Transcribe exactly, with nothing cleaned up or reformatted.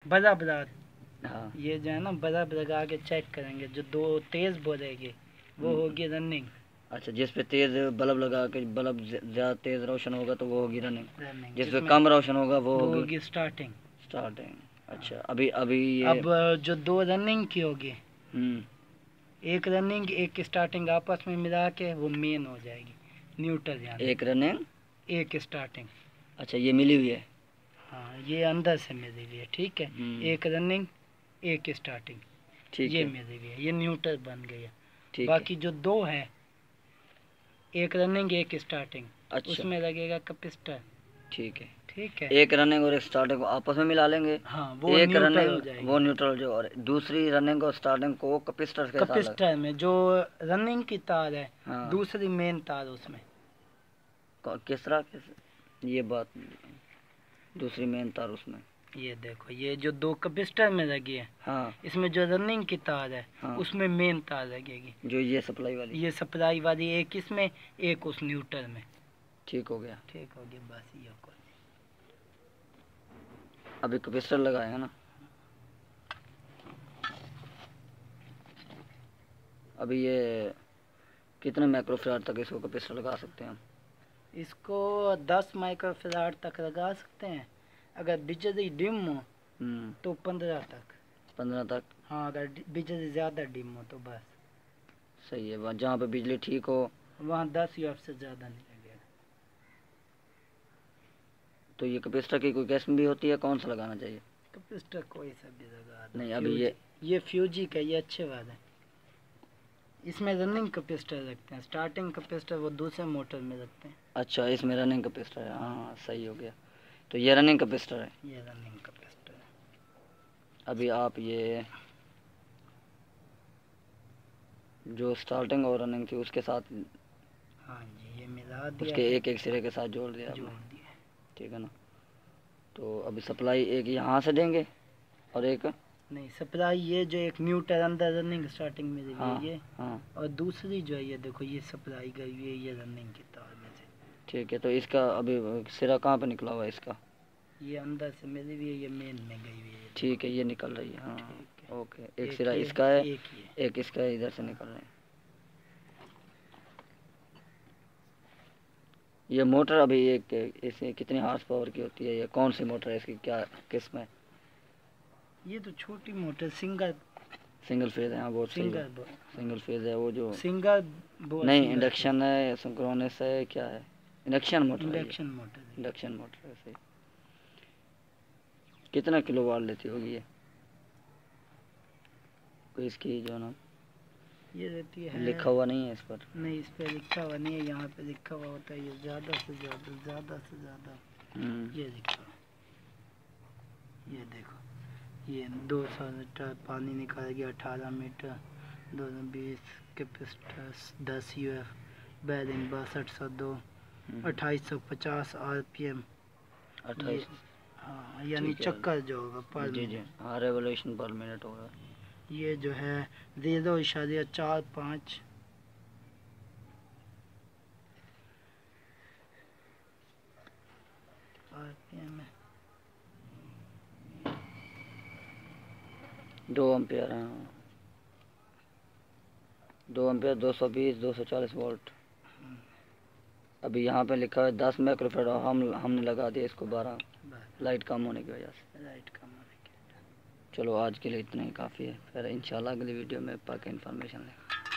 Bulb लगा, हाँ ये जो है ना बल्ब लगा के चेक करेंगे, जो दो तेज बोलेगी वो होगी रनिंग। अच्छा, जिस पे तेज बल्ब लगा के बल्ब ज़्यादा तेज रोशन होगा तो वो होगी रनिंग, रनिंग जिस पे कम रोशन होगा वो वो होगी होगी स्टार्टिंग। स्टार्टिंग। अच्छा, अभी अभी ये अब जो दो रनिंग की होगी, हम्म एक रनिंग एक स्टार्टिंग आपस में मिला के वो मेन हो जाएगी, न्यूट्रल यानी एक रनिंग एक स्टार्टिंग। अच्छा, ये मिली हुई है। हाँ, ये अंदर से मिली हुई है, ठीक है। एक रनिंग एक स्टार्टिंग, ठीक ये है, मिली हुई है, ये न्यूट्रल बन गई है। ठीक बाकी है। जो दो है, एक रनिंग एक स्टार्टिंग, अच्छा, उसमें लगेगा कैपेसिटर, ठीक है। ठीक है। एक रनिंग और एक स्टार्टिंग को आपस में मिला लेंगे। हाँ, वो एक न्यूट्रल हो रनिंग जाएगी। वो न्यूट्रल जो, और दूसरी रनिंग और स्टार्टिंग को कैपेसिटर के साथ लगा। कैपेसिटर में जो रनिंग की तार है, हाँ, दूसरी मेन तार उसमें। क- किस तरह किस ये बात, दूसरी मेन तार उसमें। ये देखो, ये जो दो कैपेसिटर में लगी है, हाँ इसमें जो रनिंग की तार है, हाँ, उसमें मेन तार लगेगी, जो ये सप्लाई वाली। ये सप्लाई वाली, एक इसमें एक उस न्यूट्रल में। ठीक हो गया। ठीक हो गया, बस ये को अभी कैपेसिटर लगाए है ना। अभी ये कितने माइक्रोफैराड तक इसको कैपेसिटर लगा सकते हैं हम? इसको दस माइक्रोफैराड तक लगा सकते हैं। अगर बिजली डिम हो हम्म तो पंद्रह तक। पंद्रह तक। हाँ, अगर डि- बिजली ज़्यादा डिम हो तो बस। सही है, वहाँ जहाँ पे बिजली ठीक हो वहाँ दस यूएफ से ज़्यादा नहीं लगेगा। तो ये कैपेसिटर की कोई किस्म भी होती है, कौन सा लगाना चाहिए? कैपेसिटर कोई सा भी लगा दो। नहीं, अभी फ्यूज, ये ये फ्यूजी का, ये अच्छे वाले। इसमें रनिंग कैपेसिटर रखते हैं, स्टार्टिंग कैपेसिटर वो दूसरे मोटर में रखते हैं। अच्छा, इसमें रनिंग कैपेसिटर है। हाँ, सही हो गया। तो ये रनिंग कैपेसिटर है। ये रनिंग कैपेसिटर है। अभी आप ये जो स्टार्टिंग और रनिंग थी उसके साथ, हाँ जी, ये मिला दिया उसके है, एक एक सिरे के साथ जोड़ दिया जोड़ आपने। दिया है। ठीक है ना। तो अभी सप्लाई एक यहाँ से देंगे और एक, नहीं, सप्लाई ये जो एक न्यूट्रल अंदर रनिंग स्टार्टिंग में हाँ है ये, हाँ, और दूसरी जो है ये देखो, ये सप्लाई गई हुई है ये रनिंग की तार में से। ठीक है। तो इसका अभी सिरा कहाँ पे निकला हुआ है इसका? ये अंदर से मिली हुई है, ये मेन में गई हुई है। ठीक है, ये निकल रही है। हाँ, ठीक है। ओके। एक एक सिरा ये, इसका है, एक ये। एक इसका है, इधर से निकल रहे हैं। ये मोटर अभी एक इसमें कितनी हार्स पावर की होती है? ये कौन सी मोटर है, इसकी क्या किस्म है? ये तो छोटी मोटर, सिंगल सिंगल फेज है। हाँ, बहुत सही सिंगल है। बो सिंगल फेज है वो जो, सिंगल बो नहीं इंडक्शन है, सिंक्रोनस है, क्या है? इंडक्शन मोटर है ये। इंडक्शन मोटर है। इंडक्शन मोटर है, सही। कितना किलो वाट लेती होगी ये? कोई इसकी जो ना ये रहती है, लिखा हुआ नहीं है इस पर? नहीं, इस पे लिखा हुआ नहीं है, यहाँ पे लिखा हुआ होता है ये ज़्यादा से ज़्यादा, ज़्यादा से ज़्यादा। हम्म, ये लिखा हुआ, ये देखो, ये दो सौ लीटर पानी निकालेगी, अठारह मीटर, दो सौ बीस कैपेसिटर, दस यू एफ, बैरिंग बासठ सौ दो, अट्ठाईस सौ पचास आर पी एम। अट्ठाईस। हाँ, यानी ठीक है। चक्कर जो होगा पर जी जी, मिनट। हाँ, रेवोल्यूशन पर मिनट होगा। ये जो है जीरो इशारिया चार पाँच आर पी एम है। दो एम्पियर। हाँ, दो एम्पियर, दो सौ बीस, दो सौ चालीस वोल्ट। अभी यहाँ पे लिखा है दस माइक्रोफैराड, और हम हमने लगा दिया इसको बारह, लाइट कम होने की वजह से। लाइट कम होने के। चलो, आज के लिए इतना ही काफ़ी है। फिर इंशाल्लाह अगली वीडियो में पाके इन्फॉर्मेशन लेंगे।